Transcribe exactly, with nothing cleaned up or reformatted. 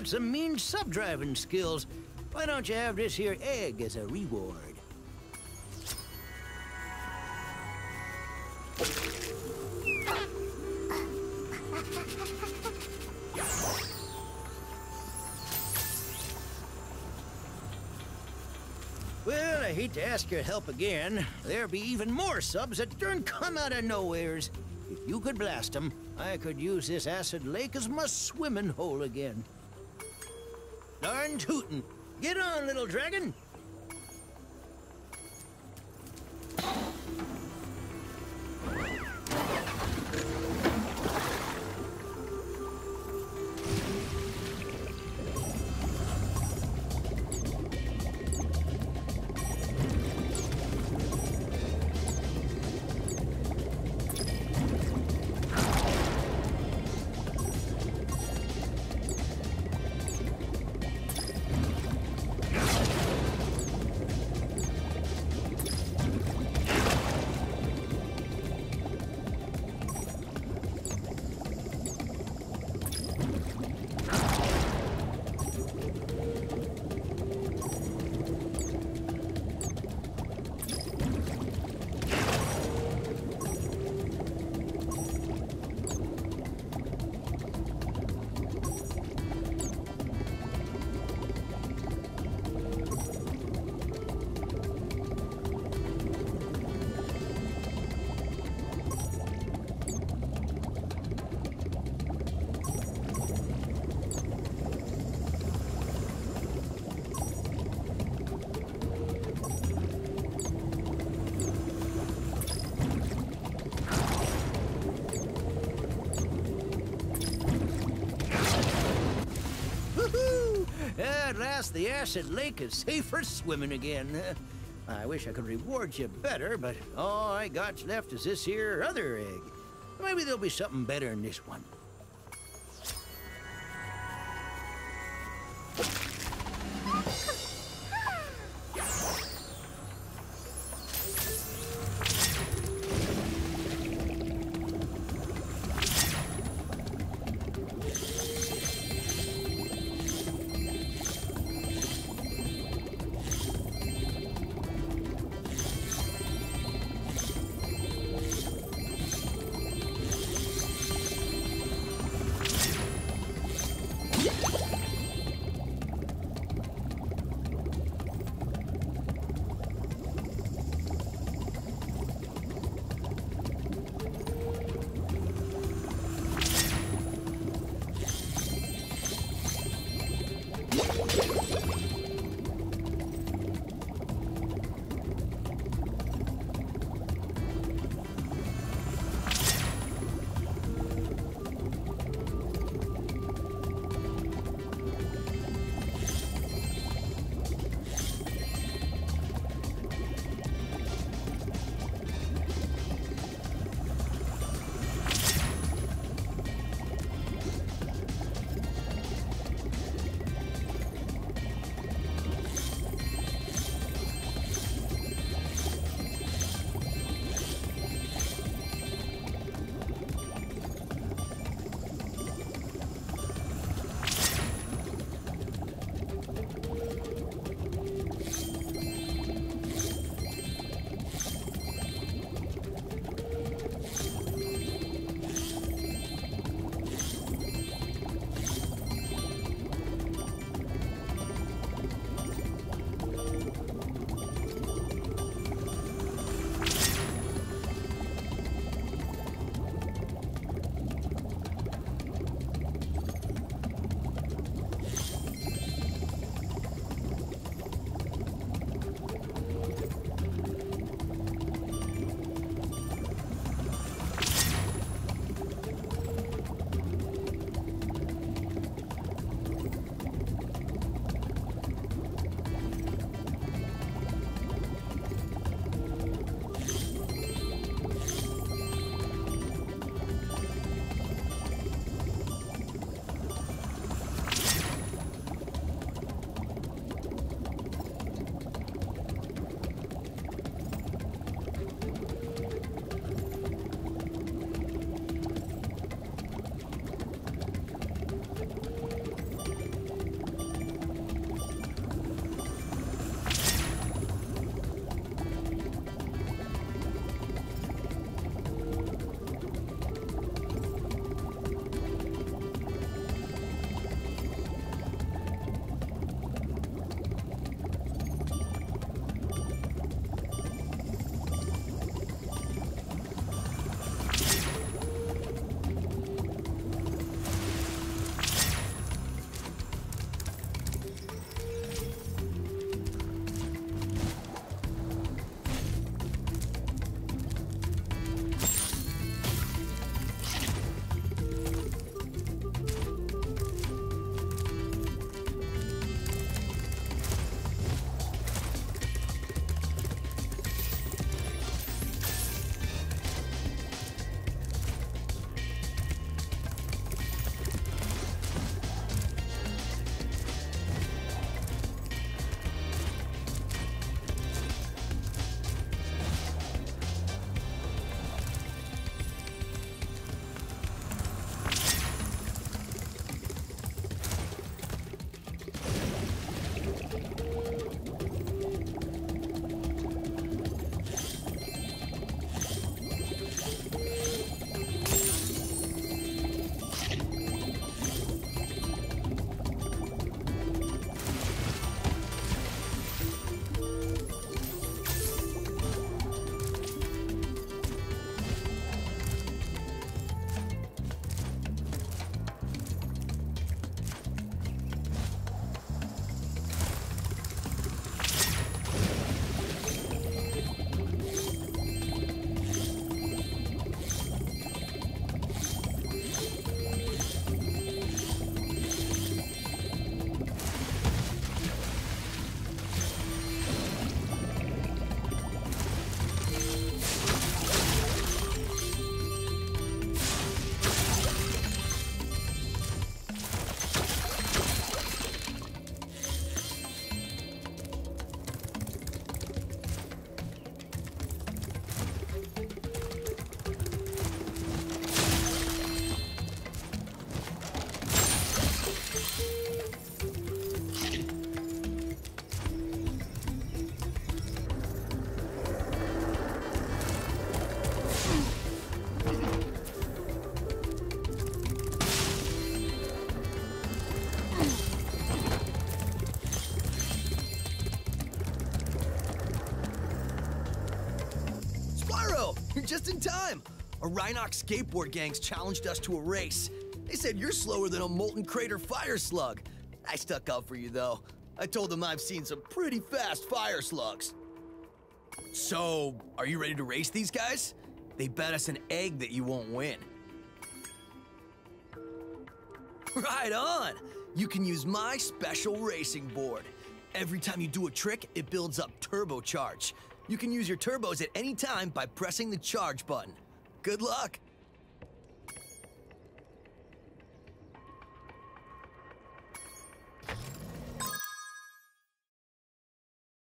got some mean sub-driving skills. Why don't you have this here egg as a reward? Well, I hate to ask your help again. There be even more subs that darn come out of nowheres. If you could blast them, I could use this acid lake as my swimming hole again. Darn tootin'. Get on, little dragon. At last, the acid lake is safe for swimming again. I wish I could reward you better, but all I got's left is this here other egg. Maybe there'll be something better in this one. You're just in time. A Rhinox skateboard gang's challenged us to a race. They said you're slower than a molten crater fire slug. I stuck up for you, though. I told them I've seen some pretty fast fire slugs. So, are you ready to race these guys? They bet us an egg that you won't win. Right on! You can use my special racing board. Every time you do a trick, it builds up turbo charge. You can use your turbos at any time by pressing the charge button. Good luck!